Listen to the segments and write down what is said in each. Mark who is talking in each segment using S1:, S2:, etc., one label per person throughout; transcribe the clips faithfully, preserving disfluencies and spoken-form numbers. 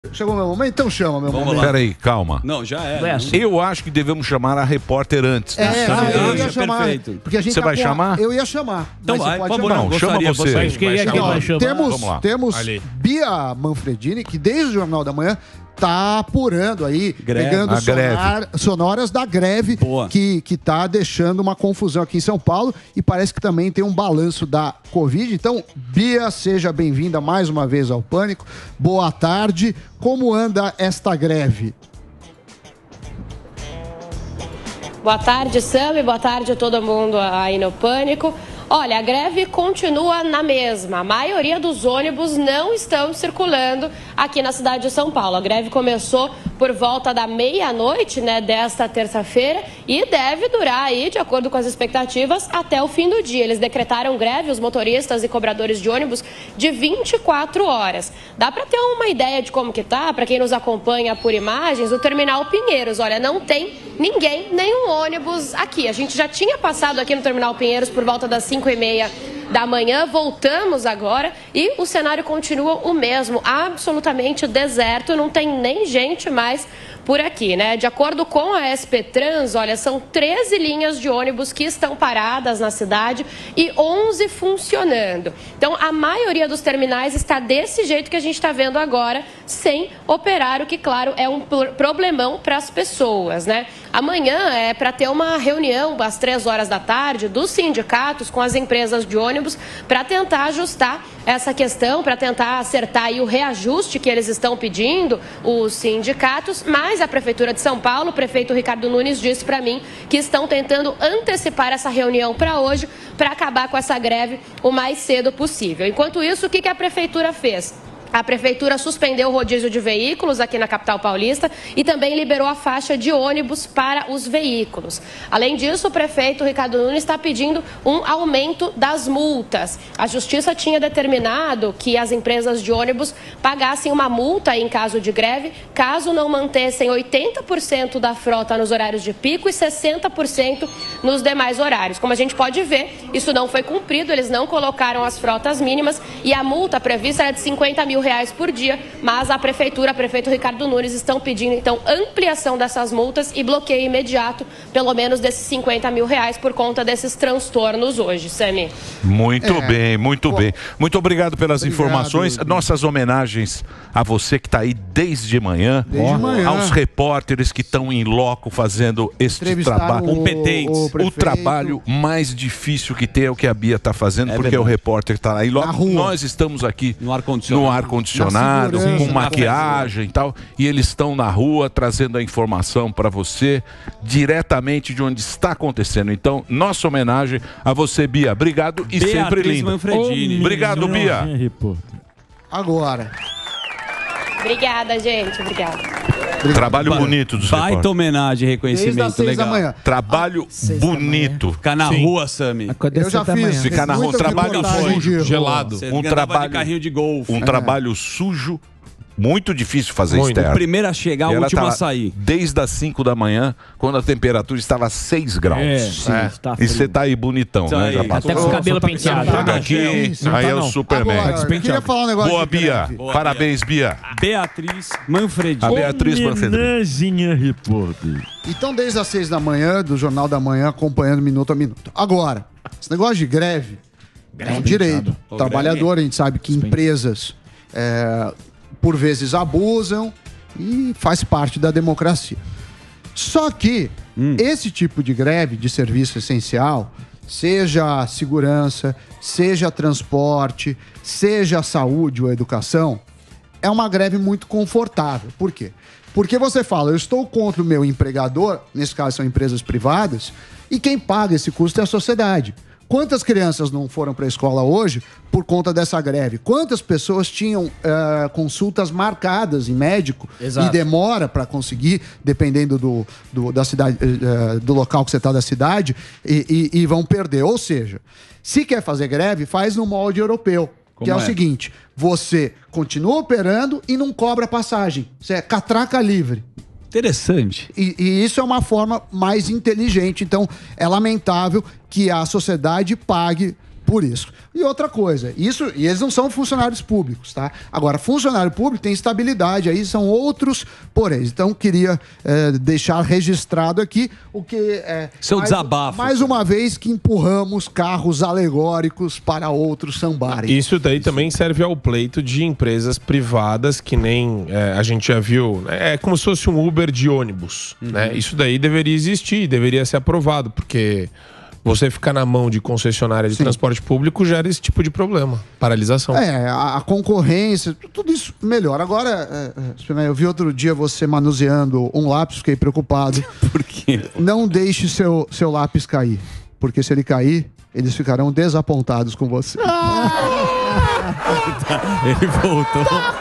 S1: Chegou meu momento? Então chama meu
S2: Vamos
S1: momento.
S2: lá.
S3: Peraí, calma.
S2: Não, já é.
S3: Não. Eu acho que devemos chamar a repórter antes.
S1: É,
S3: né?
S1: ah, eu ia chamar.
S2: perfeito.
S1: Porque a gente
S3: Você
S1: tá
S3: vai
S1: com a-
S3: chamar?
S1: Eu ia chamar.
S2: Então
S1: mas
S2: vai,
S1: você pode
S2: por favor,
S1: chamar.
S3: Não,
S2: gostaria,
S3: chama você.
S2: gostaria.
S4: Mas quem é que
S1: Aqui, ó,
S4: vai chamar?
S1: temos
S3: Vamos lá.
S1: temos
S4: Ali.
S1: Bia Manfredini, que desde o Jornal da Manhã tá apurando aí,
S2: Greve.
S1: pegando
S3: A greve.
S1: sonar- sonoras da greve
S2: Boa.
S1: que, que tá deixando uma confusão aqui em São Paulo e parece que também tem um balanço da Covid. Então, Bia, seja bem-vinda mais uma vez ao Pânico. Boa tarde. Como anda esta greve?
S5: Boa tarde, Sami. Boa tarde a todo mundo aí no Pânico. Olha, a greve continua na mesma. A maioria dos ônibus não estão circulando aqui na cidade de São Paulo. A greve começou por volta da meia-noite, né, desta terça-feira e deve durar aí, de acordo com as expectativas, até o fim do dia. Eles decretaram greve, os motoristas e cobradores de ônibus, de vinte e quatro horas. Dá para ter uma ideia de como que tá, para quem nos acompanha por imagens, o Terminal Pinheiros. Olha, não tem ninguém, nenhum ônibus aqui. A gente já tinha passado aqui no Terminal Pinheiros por volta das cinco e meia da manhã, voltamos agora e o cenário continua o mesmo, absolutamente deserto, não tem nem gente mais por aqui, né? De acordo com a S P Trans, olha, são treze linhas de ônibus que estão paradas na cidade e onze funcionando. Então, a maioria dos terminais está desse jeito que a gente está vendo agora, sem operar, o que, claro, é um problemão para as pessoas, né? Amanhã é para ter uma reunião às três horas da tarde dos sindicatos com as empresas de ônibus para tentar ajustar essa questão, para tentar acertar aí o reajuste que eles estão pedindo, os sindicatos, mas a Prefeitura de São Paulo, o prefeito Ricardo Nunes disse para mim que estão tentando antecipar essa reunião para hoje, para acabar com essa greve o mais cedo possível. Enquanto isso, o que que a Prefeitura fez? A Prefeitura suspendeu o rodízio de veículos aqui na capital paulista e também liberou a faixa de ônibus para os veículos. Além disso, o prefeito Ricardo Nunes está pedindo um aumento das multas. A Justiça tinha determinado que as empresas de ônibus pagassem uma multa em caso de greve, caso não mantessem oitenta por cento da frota nos horários de pico e sessenta por cento nos demais horários. Como a gente pode ver, isso não foi cumprido, eles não colocaram as frotas mínimas e a multa prevista era de cinquenta mil reais por dia, mas a Prefeitura, o prefeito Ricardo Nunes, estão pedindo, então, ampliação dessas multas e bloqueio imediato, pelo menos desses cinquenta mil reais, por conta desses transtornos hoje, Sami.
S3: Muito
S1: É.
S3: bem, muito
S1: Pô.
S3: bem. Muito obrigado pelas
S1: Obrigado,
S3: informações.
S1: Edu.
S3: Nossas homenagens a você que está aí desde manhã.
S1: Desde
S3: Ó,
S1: manhã.
S3: Aos repórteres que estão em loco fazendo este
S1: Entrevistaram
S3: trabalho.
S1: o-
S2: competentes.
S1: o
S3: O
S1: prefeito.
S3: trabalho mais difícil que tem é o que a Bia está fazendo,
S2: É
S3: porque
S2: verdade.
S3: o repórter está lá. E logo
S1: Na rua.
S3: nós estamos aqui
S2: No ar-condicionado.
S3: no ar-condicionado,
S1: Na segurança,
S3: com
S1: na
S3: maquiagem e tal. E eles estão na rua trazendo a informação para você diretamente de onde está acontecendo. Então, nossa homenagem a você, Bia. Obrigado e sempre
S2: Beatriz
S3: lindo.
S2: Manfredini.
S3: Obrigado, Bia.
S1: Agora.
S5: Obrigada, gente. Obrigada.
S3: Trabalho bonito dos
S2: Baita
S3: repórteres.
S2: homenagem,
S1: Desde as
S2: reconhecimento
S1: seis da
S2: legal.
S1: manhã.
S3: Trabalho bonito.
S2: Ficar na rua, Sami.
S1: Eu já fiz.
S3: Ficar na rua,
S1: muita
S3: trabalho
S1: reportagem
S3: foi
S1: de rua.
S4: gelado.
S2: Você
S3: Um
S2: andava
S3: trabalho-
S2: de carrinho de golfe.
S3: Um trabalho sujo, muito difícil fazer
S4: Muito.
S3: externo.
S2: O primeiro a chegar, o
S3: E ela
S2: último
S3: tá
S2: a sair.
S3: Desde as cinco da manhã, quando a temperatura estava seis graus.
S4: É,
S3: sim.
S4: está
S3: E você tá aí bonitão,
S2: Tá
S3: né?
S2: aí.
S3: Já passou.
S4: Até com o cabelo penteado.
S3: Chega aqui,
S4: Não
S3: aí
S4: tá
S3: é o
S4: não.
S3: Superman.
S1: Agora, eu queria falar um negócio
S3: Boa,
S1: de
S3: Bia.
S1: greve.
S2: Boa,
S3: Parabéns, Bia.
S2: Beatriz Manfredini.
S3: A Beatriz Manfredini.
S4: repórter.
S1: Então, desde as seis da manhã, do Jornal da Manhã, acompanhando minuto a minuto. Agora, esse negócio de greve é um direito. O trabalhador, a gente sabe que empresas, é, por vezes, abusam e faz parte da democracia. Só que esse tipo de greve de serviço essencial, seja segurança, seja transporte, seja saúde ou educação, é uma greve muito confortável. Por quê? Porque você fala, eu estou contra o meu empregador, nesse caso são empresas privadas, e quem paga esse custo é a sociedade. Quantas crianças não foram para a escola hoje por conta dessa greve? Quantas pessoas tinham eh, consultas marcadas em médico
S4: Exato.
S1: e demora para conseguir, dependendo do, do, da cidade, eh, do local que você está da cidade, e, e- e vão perder. Ou seja, se quer fazer greve, faz no molde europeu. Que é,
S2: Como
S1: o
S2: é?
S1: seguinte, você continua operando e não cobra passagem. Você é catraca livre.
S2: Interessante.
S1: E, e isso é uma forma mais inteligente. Então, é lamentável que a sociedade pague por isso. E outra coisa, isso, e eles não são funcionários públicos, tá? Agora, funcionário público tem estabilidade, aí são outros porém. Então, queria é, deixar registrado aqui o que é...
S2: Seu
S1: mais,
S2: desabafo.
S1: Mais uma vez que empurramos carros alegóricos para outros sambarem.
S6: Isso daí isso. também serve ao pleito de empresas privadas que nem é, a gente já viu. É como se fosse um Uber de ônibus. Uhum. Né? Isso daí deveria existir, deveria ser aprovado, porque você ficar na mão de concessionária de Sim. transporte público gera esse tipo de problema. Paralisação.
S1: É, a, a concorrência, tudo isso melhora. Agora, é, eu vi outro dia você manuseando um lápis, fiquei preocupado.
S2: Por quê?
S1: Não deixe seu, seu lápis cair, porque se ele cair, eles ficarão desapontados com você.
S2: Ele voltou.
S1: Tá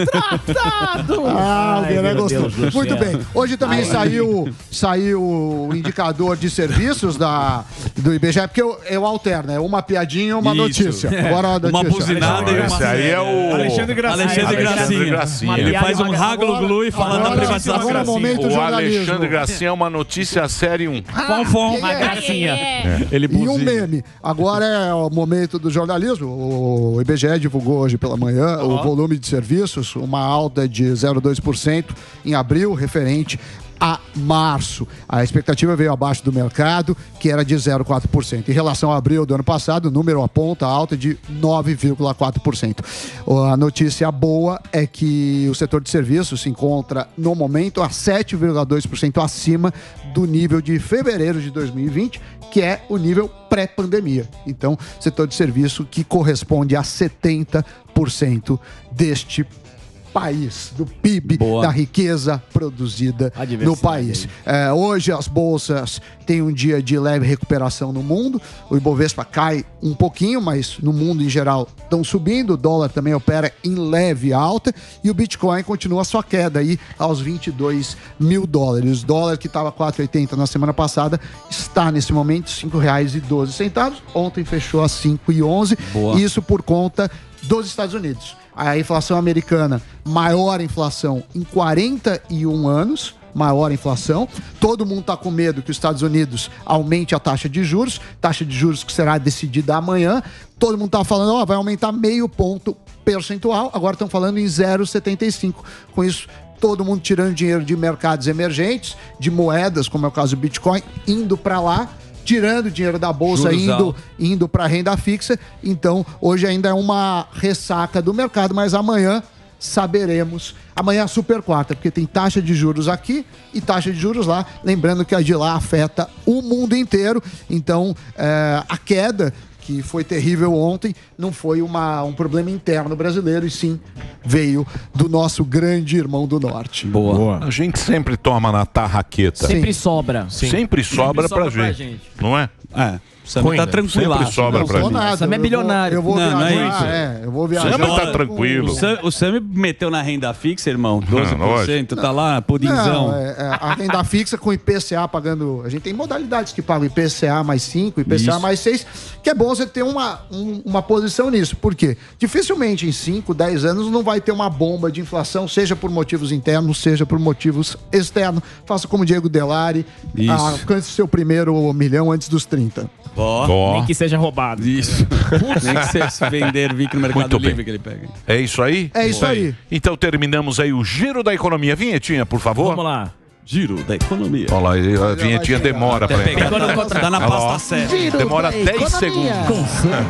S1: contratado! Ah, o Guilherme gostou. Muito bem. Hoje também Ai, saiu, saiu o indicador de serviços da, do I B G E, porque eu, eu alterno, é uma piadinha e uma Isso. notícia.
S2: É.
S1: Agora a notícia.
S2: Uma buzinada e uma...
S3: Esse aí é o...
S2: Alexandre Gracinha. Alexandre Gracinha. Gracinha. Ele faz um raglu-glu e fala da privatização.
S1: Agora é momento
S3: o Alexandre Gracinha é uma notícia série um.
S2: Fom, fom.
S1: Uma
S2: gracinha.
S1: É. Ele e um meme. Agora é o momento do jornalismo. O I B G E divulgou hoje pela manhã oh. o volume de serviços, uma alta de zero vírgula dois por cento em abril, referente a março. A expectativa veio abaixo do mercado, que era de zero vírgula quatro por cento. Em relação a abril do ano passado, o número aponta alta de nove vírgula quatro por cento. A notícia boa é que o setor de serviços se encontra, no momento, a sete vírgula dois por cento acima do nível de fevereiro de dois mil e vinte, que é o nível pré-pandemia. Então, setor de serviço que corresponde a setenta por cento deste país, do P I B, Boa. da riqueza produzida no país. É, hoje as bolsas têm um dia de leve recuperação no mundo, o Ibovespa cai um pouquinho, mas no mundo em geral estão subindo, o dólar também opera em leve alta e o Bitcoin continua sua queda aí aos vinte e dois mil dólares. O dólar que estava quatro reais e oitenta na semana passada está nesse momento cinco reais e doze centavos, ontem fechou a cinco reais e onze centavos, isso por conta dos Estados Unidos. A inflação americana, maior inflação em quarenta e um anos, maior inflação. Todo mundo está com medo que os Estados Unidos aumente a taxa de juros, taxa de juros que será decidida amanhã. Todo mundo está falando, ó, vai aumentar meio ponto percentual, agora estão falando em zero vírgula setenta e cinco. Com isso, todo mundo tirando dinheiro de mercados emergentes, de moedas, como é o caso do Bitcoin, indo para lá, tirando dinheiro da bolsa, Juros indo, indo para renda fixa. Então, hoje ainda é uma ressaca do mercado, mas amanhã saberemos. Amanhã é a super quarta, porque tem taxa de juros aqui e taxa de juros lá. Lembrando que a de lá afeta o mundo inteiro. Então, é, a queda, que foi terrível ontem, não foi uma, um problema interno brasileiro, e sim veio do nosso grande irmão do Norte.
S3: Boa. Boa. A gente sempre toma na tarraqueta.
S4: Sempre sobra.
S3: Sim. Sempre sobra, sempre sobra pra, pra gente. gente. Não é?
S2: É. Sam tá tranquilo.
S3: Sempre sobra
S1: não,
S3: pra gente.
S1: Nada.
S4: Sam é bilionário.
S1: Eu vou, eu vou
S2: não,
S1: viajar.
S2: não é isso.
S1: É, eu vou viajar.
S3: Sam tá tranquilo.
S2: O Sam, o Sam meteu na renda fixa, irmão, doze por cento. Não, tá lá, pudinzão.
S1: Não, é, é, a renda fixa com I P C A pagando... A gente tem modalidades que pagam I P C A mais cinco, I P C A Isso. mais seis, que é bom você ter uma, um, uma posição nisso. Por quê? Dificilmente em cinco, dez anos não vai ter uma bomba de inflação, seja por motivos internos, seja por motivos externos. Faça como Diego Delari, alcance seu primeiro milhão antes dos trinta.
S2: Ó,
S4: oh. Nem que seja roubado.
S2: Isso. Nem que seja vender, vir no Mercado Muito Livre bem. que ele pega.
S3: É isso aí?
S1: É isso aí.
S3: Então terminamos aí o Giro da Economia. Vinhetinha, por favor.
S4: Vamos lá.
S2: Giro da Economia.
S3: Olha lá, a vinhetinha demora pra entrar.
S2: Tá na pasta certa.
S3: Demora dez segundos.
S4: Com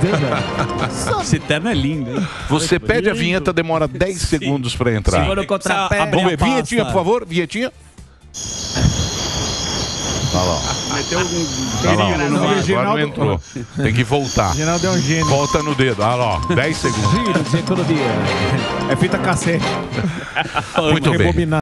S4: certeza.
S2: Esse terno é lindo, hein?
S3: Você pede a vinheta, demora dez segundos pra entrar.
S4: Segura o contrapé.
S3: Vamos ver, vinhetinha, por favor. Vinhetinha. Olha lá.
S2: Meteu um
S3: grilo no ar. Agora não entrou. Tem que voltar.
S7: Geraldo é um gênio.
S3: Volta no dedo. Olha lá, dez segundos.
S4: Giro de Economia.
S7: É fita cassete.
S3: Muito bem.